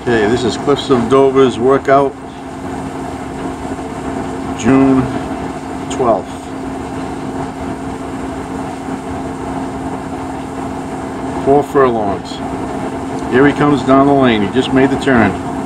Okay, this is Cliffs of Dover's workout, June 12th. Four furlongs. Here he comes down the lane. He just made the turn.